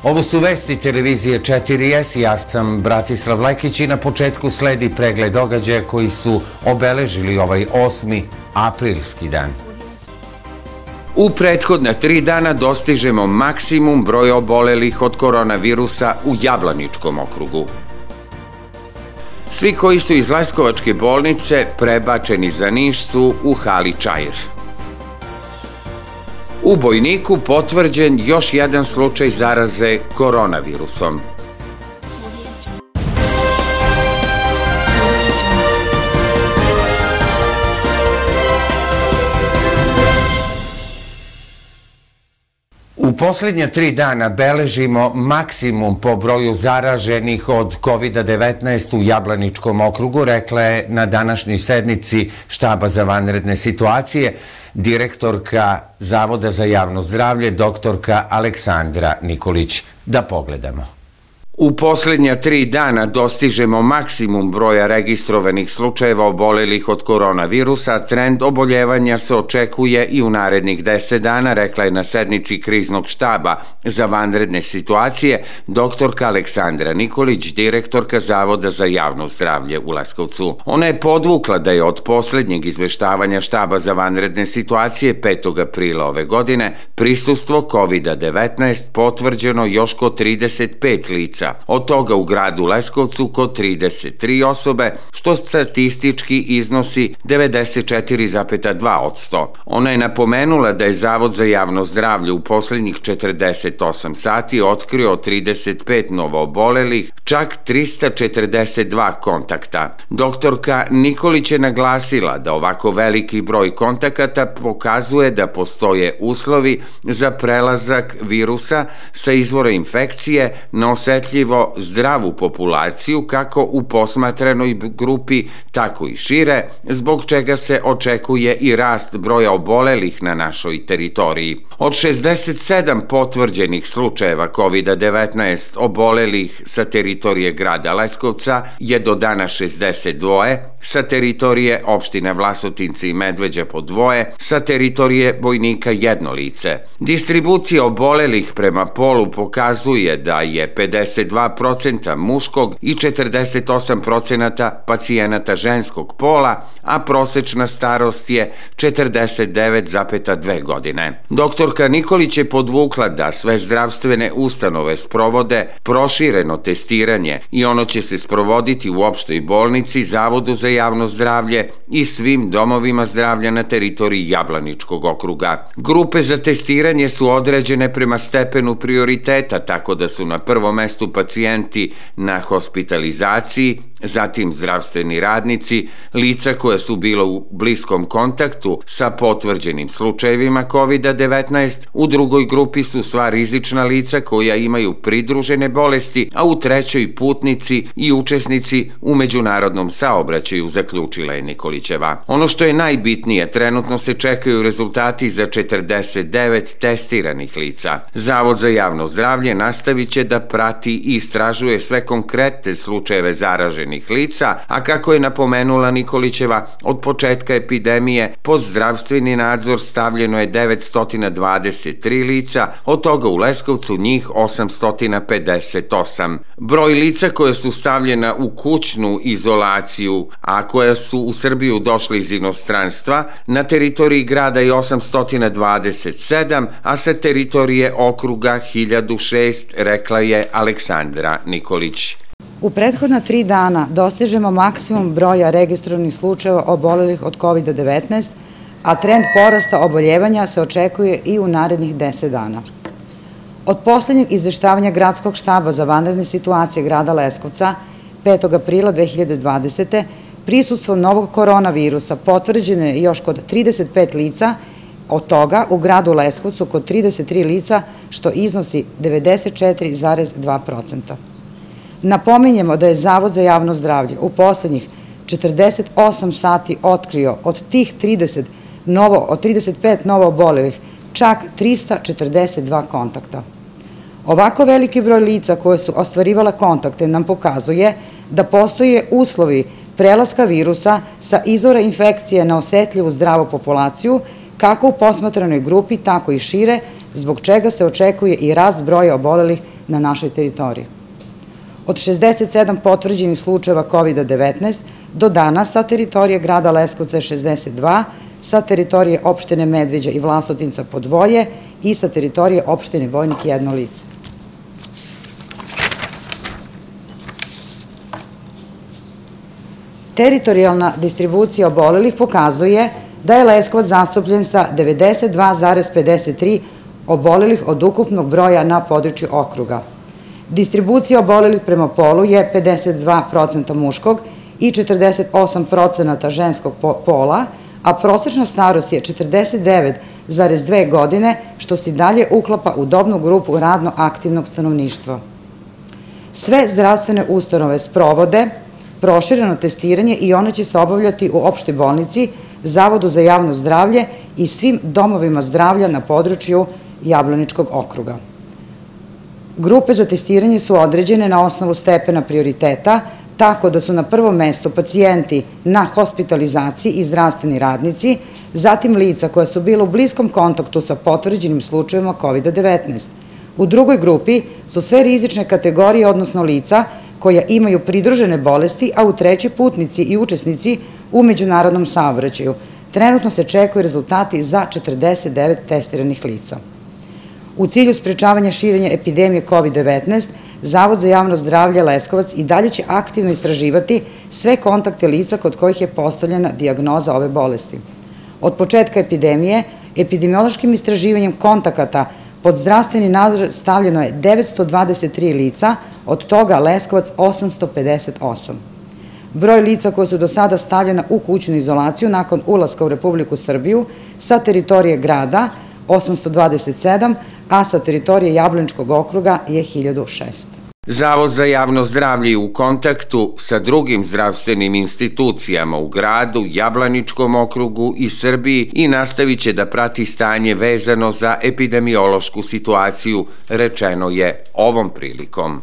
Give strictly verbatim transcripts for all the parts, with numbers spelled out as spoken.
Ovo su vesti televizije četiri es, ja sam Bratislav Lekić i na početku sledi pregled događaja koji su obeležili ovaj osmi aprilski dan. U prethodna tri dana dostižemo maksimum broja obolelih od koronavirusa u Jablaničkom okrugu. Svi koji su iz Leskovačke bolnice prebačeni za Niš su u hali Čair. U Bojniku potvrđen još jedan slučaj zaraze koronavirusom. U posljednja tri dana beležimo maksimum po broju zaraženih od kovid devetnaest u Jablaničkom okrugu, rekla je na današnjoj sednici Štaba za vanredne situacije direktorka Zavoda za javno zdravlje, doktorka Aleksandra Nikolić. Da pogledamo. U posljednja tri dana dostižemo maksimum broja registrovanih slučajeva obolelih od koronavirusa. Trend oboljevanja se očekuje i u narednih deset dana, rekla je na sednici kriznog štaba za vanredne situacije doktorka Aleksandra Nikolić, direktorka Zavoda za javno zdravlje u Leskovcu. Ona je podvukla da je od posljednjeg izveštavanja štaba za vanredne situacije petog aprila ove godine prisustvo kovid devetnaest potvrđeno još kod trideset pet lica. Od toga u gradu Leskovcu kod trideset tri osobe, što statistički iznosi devedeset četiri zarez dva posto. Ona je napomenula da je Zavod za javno zdravlje u posljednjih četrdeset osam sati otkrio trideset pet novoobolelih, čak trista četrdeset dva kontakta. Doktorka Nikolić je naglasila da ovako veliki broj kontakata pokazuje da postoje uslovi za prelazak virusa sa izvora infekcije na osetljiv zdravu populaciju kako u posmatranoj grupi, tako i šire, zbog čega se očekuje i rast broja obolelih na našoj teritoriji. Od šezdeset sedam potvrđenih slučajeva kovid devetnaest obolelih sa teritorije grada Leskovca je do dana šezdeset dva, sa teritorije opštine Vlasotinci i Medveđa po dvoje, sa teritorije Bojnika jedno lice. Distribucija obolelih prema polu pokazuje da je pedeset dva procenta muškog i četrdeset osam procenta pacijenata ženskog pola, a prosečna starost je četrdeset devet zarez dve godine. Doktorka Nikolić je podvukla da sve zdravstvene ustanove sprovode prošireno testiranje i ono će se sprovoditi u opštoj bolnici, Zavodu za javno zdravlje i svim domovima zdravlja na teritoriji Jablaničkog okruga. Grupe za testiranje su određene prema stepenu prioriteta, tako da su na prvom mestu pacijenti na hospitalizaciji, zatim zdravstveni radnici, lica koja su bila u bliskom kontaktu sa potvrđenim slučajevima kovid devetnaest, u drugoj grupi su sva rizična lica koja imaju pridružene bolesti, a u trećoj putnici i učesnici u međunarodnom saobraćaju, zaključila je Nikolićeva. Ono što je najbitnije, trenutno se čekaju rezultati za četrdeset devet testiranih lica. Zavod za javno zdravlje nastavit će da prati i istražuje sve konkretne slučajeve zaraženih lica, a kako je napomenula Nikolićeva, od početka epidemije pod zdravstveni nadzor stavljeno je devetsto dvadeset tri lica, od toga u Leskovcu njih osamsto pedeset osam. Broj lica koje su stavljena u kućnu izolaciju, a koja su u Srbiju došli iz inostranstva, na teritoriji grada je osamsto dvadeset sedam, a sa teritorije okruga hiljadu šest, rekla je Aleksandra Nikolić. U prethodna tri dana dostižemo maksimum broja registrovanih slučajeva obolelih od kovid devetnaest, a trend porasta oboljevanja se očekuje i u narednih deset dana. Od posljednjeg izveštavanja Gradskog štaba za vanredne situacije grada Leskovca petog aprila dve hiljade dvadesete. prisustvo novog koronavirusa potvrđeno je još kod trideset pet lica, od toga u gradu Leskovcu kod trideset tri lica, što iznosi devedeset četiri zarez dva procenta. Napominjemo da je Zavod za javno zdravlje u poslednjih četrdeset osam sati otkrio od tih trideset novo, od trideset pet novo obolelih čak trista četrdeset dva kontakta. Ovako veliki broj lica koje su ostvarivala kontakte nam pokazuje da postoje uslovi prelaska virusa sa izvora infekcije na osetljivu zdravu populaciju, kako u posmatranoj grupi, tako i šire, zbog čega se očekuje i rast broja obolelih na našoj teritoriji. Od šezdeset sedam potvrđenih slučajeva kovida devetnaest do danas sa teritorije grada Leskovca je šezdeset dva, sa teritorije opštine Medveđa i Vlasotinca po dvoje i sa teritorije opštine Vojnik jedno lice. Teritorijalna distribucija obolelih pokazuje da je Leskovac zastupljen sa devedeset dva zarez pedeset tri obolelih od ukupnog broja na području okruga. Distribucija obolelih prema polu je pedeset dva procenta muškog i četrdeset osam procenta ženskog pola, a prosečna starost je četrdeset devet zarez dve godine, što se dalje uklapa u dobnu grupu radno aktivnog stanovništva. Sve zdravstvene ustanove sprovode prošireno testiranje i ono će se obavljati u opštoj bolnici, Zavodu za javno zdravlje i svim domovima zdravlja na području Jablaničkog okruga. Grupe za testiranje su određene na osnovu stepena prioriteta, tako da su na prvom mestu pacijenti na hospitalizaciji i zdravstveni radnici, zatim lica koja su bila u bliskom kontaktu sa potvrđenim slučajevima kovida devetnaest. U drugoj grupi su sve rizične kategorije, odnosno lica koja imaju pridružene bolesti, a u trećoj putnici i učesnici u međunarodnom saobraćaju. Trenutno se čekaju rezultati za četrdeset devet testiranih lica. U cilju sprečavanja širenja epidemije kovida devetnaest, Zavod za javno zdravlje Leskovac i dalje će aktivno istraživati sve kontakte lica kod kojih je postavljena dijagnoza ove bolesti. Od početka epidemije, epidemiološkim istraživanjem kontakata pod zdravstveni nadzor stavljeno je devetsto dvadeset tri lica, od toga Leskovac osamsto pedeset osam. Broj lica koja su do sada stavljena u kućnu izolaciju nakon ulaska u Republiku Srbiju sa teritorije grada osamsto dvadeset sedam, a sa teritorije Jablaničkog okruga je hiljadu šest. Zavod za javno zdravlje je u kontaktu sa drugim zdravstvenim institucijama u gradu, Jablaničkom okrugu i Srbiji i nastavit će da prati stanje vezano za epidemiološku situaciju, rečeno je ovom prilikom.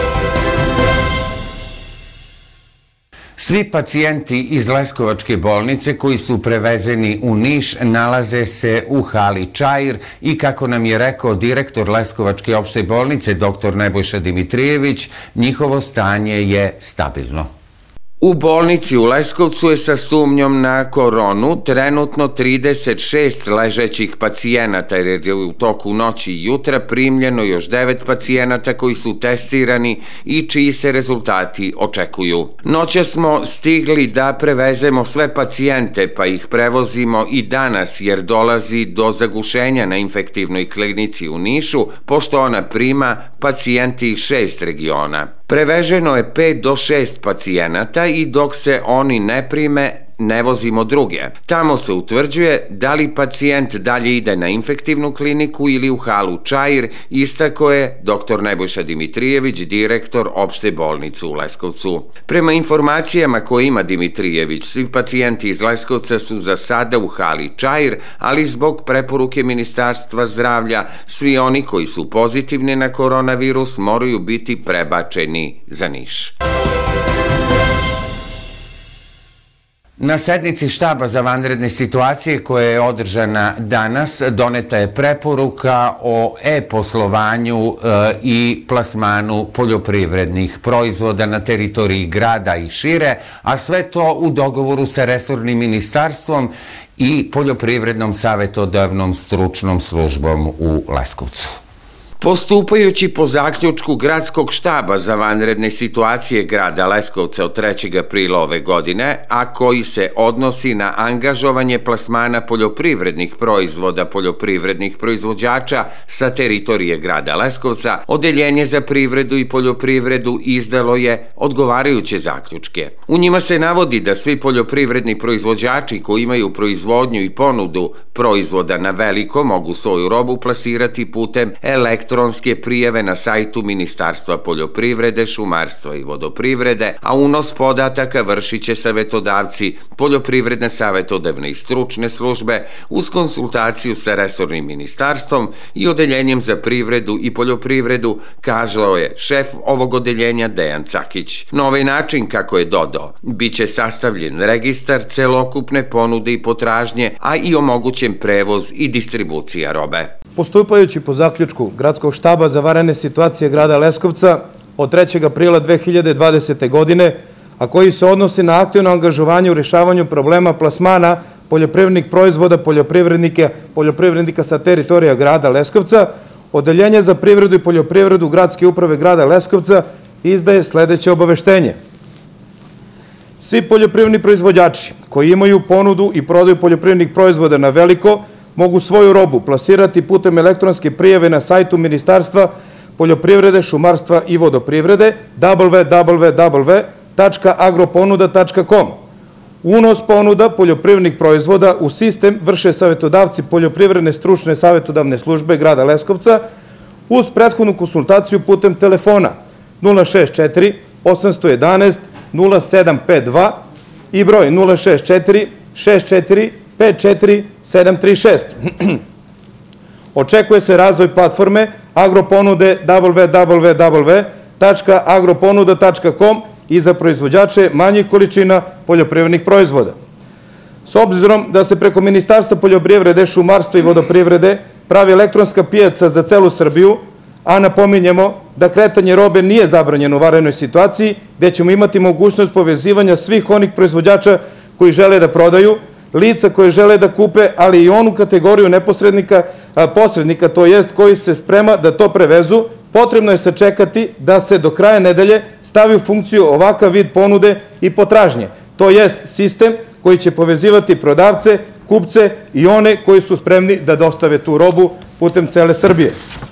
Svi pacijenti iz Leskovačke bolnice koji su prevezeni u Niš nalaze se u hali Čair i, kako nam je rekao direktor Leskovačke opšte bolnice doktor Nebojša Dimitrijević, njihovo stanje je stabilno. U bolnici u Leskovcu je sa sumnjom na koronu trenutno trideset šest ležećih pacijenata, jer je u toku noći i jutra primljeno još devet pacijenata koji su testirani i čiji se rezultati očekuju. Noća smo stigli da prevezemo sve pacijente, pa ih prevozimo i danas, jer dolazi do zagušenja na infektivnoj klinici u Nišu, pošto ona prima pacijenti iz šest regiona. Preveženo je pet do šest pacijenata i dok se oni ne prime, ne vozimo druge. Tamo se utvrđuje da li pacijent dalje ide na infektivnu kliniku ili u halu Čair, istako je doktor Nebojša Dimitrijević, direktor opšte bolnice u Leskovcu. Prema informacijama koje ima Dimitrijević, svi pacijenti iz Leskovca su za sada u hali Čair, ali zbog preporuke Ministarstva zdravlja, svi oni koji su pozitivni na koronavirus moraju biti prebačeni za Niš. Na sednici štaba za vanredne situacije koja je održana danas doneta je preporuka o e-poslovanju i plasmanu poljoprivrednih proizvoda na teritoriji grada i šire, a sve to u dogovoru sa resornim ministarstvom i poljoprivrednom savetodavnom stručnom službom u Leskovcu. Postupajući po zaključku Gradskog štaba za vanredne situacije grada Leskovca od trećeg aprila ove godine, a koji se odnosi na angažovanje plasmana poljoprivrednih proizvoda poljoprivrednih proizvođača sa teritorije grada Leskovca, Odeljenje za privredu i poljoprivredu izdalo je odgovarajuće zaključke. U njima se navodi da svi poljoprivredni proizvođači koji imaju proizvodnju i ponudu proizvoda na veliko mogu svoju robu plasirati putem elektronske elektronske prijave na sajtu Ministarstva poljoprivrede, šumarstva i vodoprivrede, a unos podataka vršit će savetodavci, poljoprivredne savetodavne i stručne službe uz konsultaciju sa resornim ministarstvom i Odeljenjem za privredu i poljoprivredu, kazao je šef ovog odeljenja Dejan Cakić. Na ovaj način, kako je dodao, biće sastavljen registar celokupne ponude i potražnje, a i omogućen prevoz i distribucija robe. Postupajući po zaključku Gradskog štaba za vanredne situacije grada Leskovca od trećeg aprila dve hiljade dvadesete. godine, a koji se odnosi na aktivno angažovanje u rješavanju problema plasmana poljoprivrednih proizvoda poljoprivrednika, poljoprivrednika sa teritorija grada Leskovca, Odeljenje za privredu i poljoprivredu Gradske uprave grada Leskovca izdaje sledeće obaveštenje. Svi poljoprivredni proizvođači koji imaju ponudu i prodaju poljoprivrednih proizvoda na veliko mogu svoju robu plasirati putem elektronske prijave na sajtu Ministarstva poljoprivrede, šumarstva i vodoprivrede w w w tačka agroponuda tačka com. Unos ponuda poljoprivrednih proizvoda u sistem vrše savjetodavci poljoprivredne stručne savjetodavne službe grada Leskovca uz prethodnu konsultaciju putem telefona nula šest četiri osam jedan jedan nula sedam pet dva i broj nula šest četiri šest četiri pet četiri sedam tri šest. Očekuje se razvoj platforme agroponude w w w tačka agroponuda tačka com i za proizvođače manjih količina poljoprivrednih proizvoda. S obzirom da se preko Ministarstva poljoprivrede, šumarstva i vodoprivrede pravi elektronska pijaca za celu Srbiju, a napominjemo da kretanje robe nije zabranjeno u vanrednoj situaciji, gde ćemo imati mogućnost povezivanja svih onih proizvođača koji žele da prodaju, lica koje žele da kupe, ali i onu kategoriju neposrednika, posrednika, to jest koji se sprema da to prevezu. Potrebno je sačekati da se do kraja nedelje stavi u funkciju ovakav vid ponude i potražnje, to jest sistem koji će povezivati prodavce, kupce i one koji su spremni da dostave tu robu putem cele Srbije.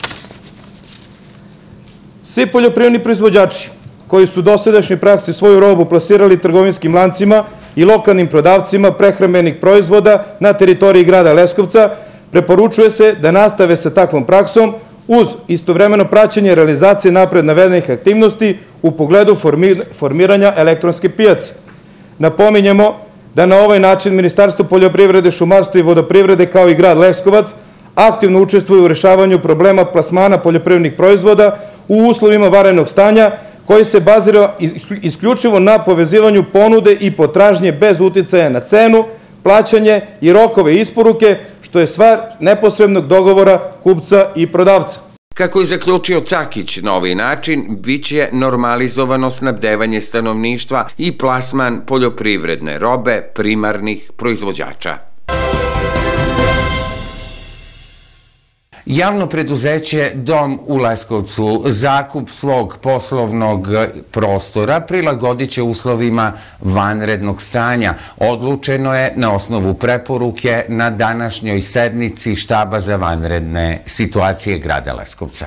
Svi poljoprivredni proizvođači koji su u dosadašnjoj praksi svoju robu plasirali trgovinskim lancima i lokalnim prodavcima prehrambenih proizvoda na teritoriji grada Leskovca, preporučuje se da nastave sa takvom praksom uz istovremeno praćenje realizacije napred navedenih aktivnosti u pogledu formiranja elektronske pijace. Napominjemo da na ovaj način Ministarstvo poljoprivrede, šumarstva i vodoprivrede kao i grad Leskovac aktivno učestvuju u rešavanju problema plasmana poljoprivrednih proizvoda u uslovima vanrednog stanja koji se bazira isključivo na povezivanju ponude i potražnje bez uticaja na cenu, plaćanje i rokove isporuke, što je stvar neposrednog dogovora kupca i prodavca. Kako je zaključio Cakić, na ovaj način biće normalizovano snabdevanje stanovništva i plasman poljoprivredne robe primarnih proizvođača. Javno preduzeće Dom u Leskovcu zakup svog poslovnog prostora prilagodit će uslovima vanrednog stanja. Odlučeno je na osnovu preporuke na današnjoj sednici Štaba za vanredne situacije grada Leskovca.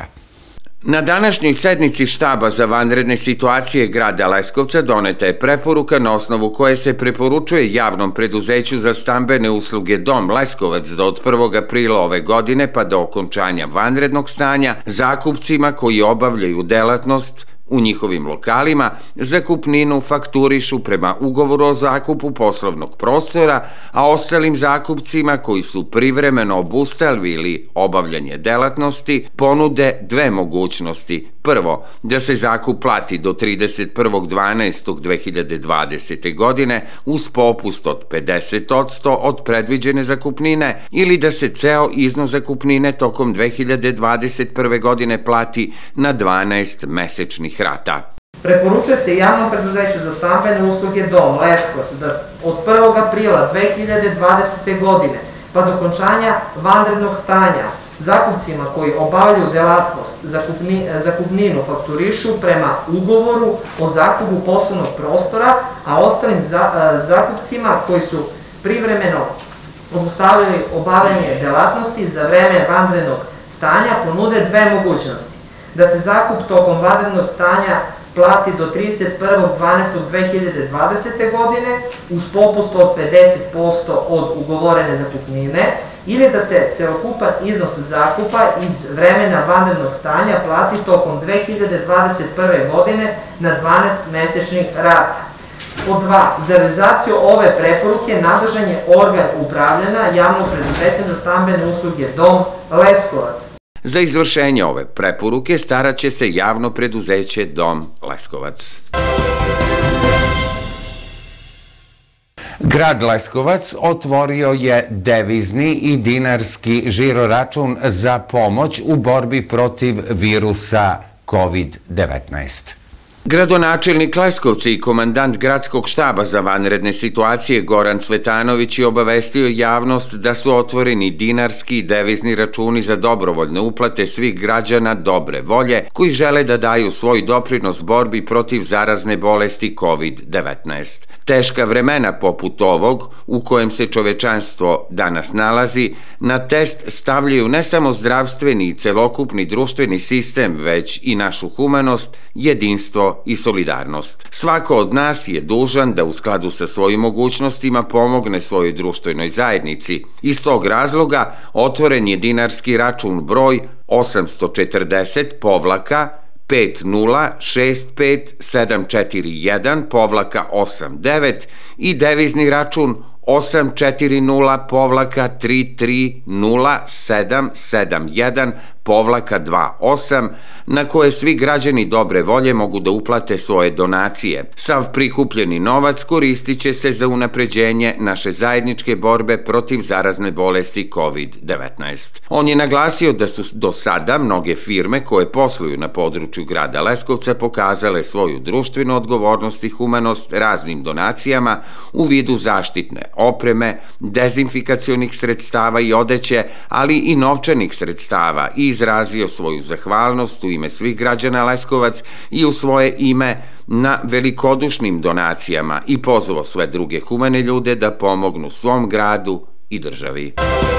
Na današnjoj sednici Štaba za vanredne situacije grada Leskovca doneta je preporuka na osnovu koje se preporučuje javnom preduzeću za stambene usluge Dom Leskovac da od prvog aprila ove godine pa do okončanja vanrednog stanja zakupcima koji obavljaju delatnost u njihovim lokalima zakupninu fakturišu prema ugovoru o zakupu poslovnog prostora, a ostalim zakupcima koji su privremeno obustavili obavljanje delatnosti ponude dve mogućnosti. Prvo, da se zakup plati do trideset prvog dvanaestog dve hiljade dvadesete. godine uz popust od pedeset posto od predviđene zakupnine ili da se ceo iznos zakupnine tokom dve hiljade dvadeset prve. godine plati na dvanaest mesečnih rata. Preporučuje se javnom preduzeću za stambene usluge Dom Leskovac da od prvog aprila dve hiljade dvadesete. godine pa do okončanja vanrednog stanja zakupcima koji obavljaju delatnost zakupninu fakturišu prema ugovoru o zakupu poslovnog prostora, a ostalim zakupcima koji su privremeno obustavili obavljanje delatnosti za vreme vanrednog stanja ponude dve mogućnosti. Da se zakup tokom vanrednog stanja plati do trideset prvog dvanaestog dve hiljade dvadesete. godine uz popust od pedeset posto od ugovorene zakupnine ili da se celokupan iznos zakupa iz vremena vanrednog stanja plati tokom dve hiljade dvadeset prve. godine na dvanaest mesečnih rata. Pod dva. Za realizaciju ove preporuke nadležan je organ upravljanja javnog preduzeća za stambene usluge Dom Leskovac. Za izvršenje ove preporuke starat će se javno preduzeće Dom Leskovac. Grad Leskovac otvorio je devizni i dinarski žiroračun za pomoć u borbi protiv virusa kovid devetnaest. Gradonačelnik Leskovca i komandant gradskog štaba za vanredne situacije Goran Cvetanović je obavestio javnost da su otvoreni dinarski i devizni računi za dobrovoljne uplate svih građana dobre volje koji žele da daju svoj doprinos borbi protiv zarazne bolesti kovid devetnaest. Teška vremena poput ovog, u kojem se čovečanstvo danas nalazi, na test stavljaju ne samo zdravstveni i celokupni društveni sistem, već i našu humanost, jedinstvo i solidarnost. Svako od nas je dužan da u skladu sa svojim mogućnostima pomogne svojoj društvenoj zajednici. Iz tog razloga otvoren je dinarski račun broj osamsto četrdeset povlaka pet nula šest pet sedam četiri jedan povlaka osam devet i devizni račun osam četiri nula povlaka tri tri nula sedam sedam jedan povlaka dva osam, na koje svi građani dobre volje mogu da uplate svoje donacije. Sav prikupljeni novac koristit će se za unapređenje naše zajedničke borbe protiv zarazne bolesti kovid devetnaest. On je naglasio da su do sada mnoge firme koje posluju na području grada Leskovca pokazale svoju društvenu odgovornost i humanost raznim donacijama u vidu zaštitne opreme, dezinfikacionih sredstava i odeće, ali i novčanih sredstava, i izrazio svoju zahvalnost u ime svih građana Leskovac i u svoje ime na velikodušnim donacijama i pozvao sve druge humane ljude da pomognu svom gradu i državi.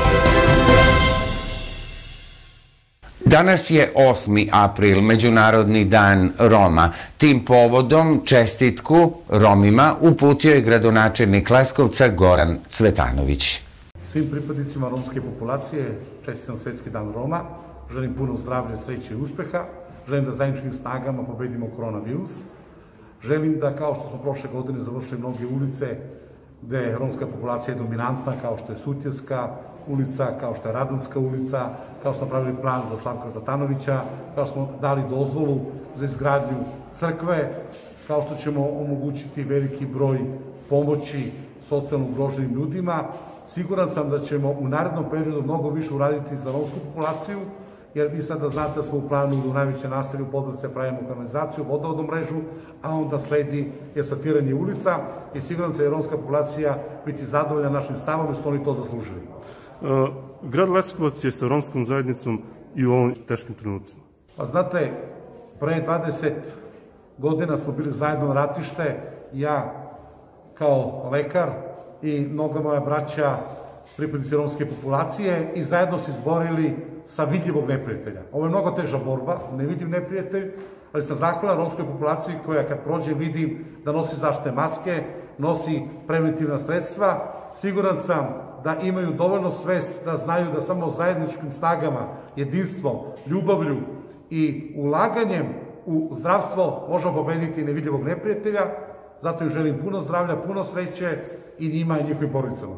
Danas je osmi april, Međunarodni dan Roma. Tim povodom čestitku Romima uputio je gradonačelnik Leskovca Goran Cvetanović. Svim pripadnicima romske populacije čestitam Svetski dan Roma. Želim puno zdravlja, sreće i uspeha. Želim da zajedničkim snagama pobedimo koronavirus. Želim da, kao što smo prošle godine završili mnoge ulice gde je romska populacija dominantna, kao što je Sutjeska ulica, kao što je Radanska ulica, kao što smo pravili plan za Slavka Zatanovića, kao što smo dali dozvolu za izgradnju crkve, kao što ćemo omogućiti veliki broj pomoći socijalno ugroženim ljudima. Siguran sam da ćemo u narednom periodu mnogo više uraditi za romsku populaciju, jer vi sada znate da smo u planu da u najveće naselju u Podgorici pravimo kanalizaciju, vodovodnu mrežu, a onda sledi asfaltiranje ulica i siguran sam da će romska populacija biti zadovoljna našim stavom, jer su oni to zaslužili. Grad Leskovac je sa romskom zajednicom i u ovom teškim trenucima. Pa znate, pre dvadeset godina smo bili zajedno na ratište, ja kao lekar i mnoga moja braća pripadnici romske populacije i zajedno se izborili sa vidljivog neprijatelja. Ovo je mnogo teža borba, nevidljiv neprijatelj, ali sam zahvalan romskoj populaciji koja kad prođe vidim da nosi zaštitne maske, nosi preventivna sredstva. Siguran sam da imaju dovoljno svest da znaju da samo zajedničkim snagama, jedinstvom, ljubavlju i ulaganjem u zdravstvo možemo pobediti nevidljivog neprijatelja. Zato im želim puno zdravlja, puno sreće i njima i njihovim porodicama.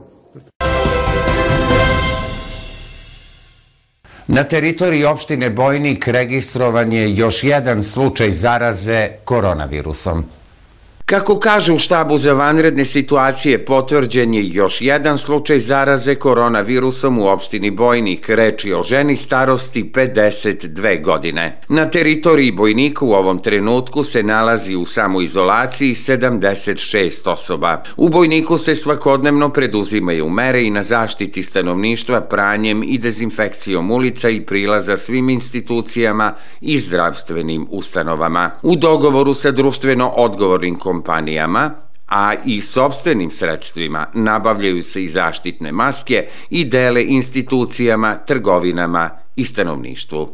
Na teritoriji opštine Bojnik registrovan je još jedan slučaj zaraze koronavirusom. Kako kaže u štabu za vanredne situacije, potvrđen je još jedan slučaj zaraze koronavirusom u opštini Bojnik. Reč je o ženi starosti pedeset dve godine. Na teritoriji Bojnika u ovom trenutku se nalazi u samoizolaciji sedamdeset šest osoba. U Bojniku se svakodnevno preduzimaju mere i na zaštiti stanovništva pranjem i dezinfekcijom ulica i prilaza svim institucijama i zdravstvenim ustanovama. U dogovoru sa društveno odgovornim kompanijama kompanijama, a i sopstvenim sredstvima nabavljaju se i zaštitne maske i dele institucijama, trgovinama i stanovništvu.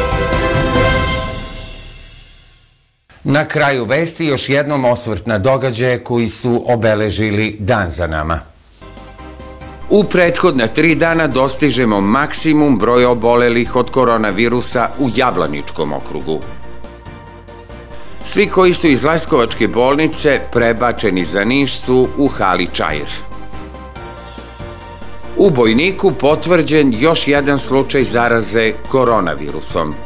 Na kraju vesti još jednom osvrt na događaje koji su obeležili dan za nama. U prethodna tri dana dostižemo maksimum broja obolelih od koronavirusa u Jablaničkom okrugu. Svi koji su iz Leskovačke bolnice prebačeni za Niš su u hali Čair. U Bojniku potvrđen još jedan slučaj zaraze koronavirusom.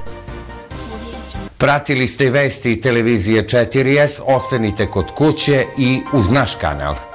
Pratili ste vesti televizije četiri es, ostanite kod kuće i uz naš kanal.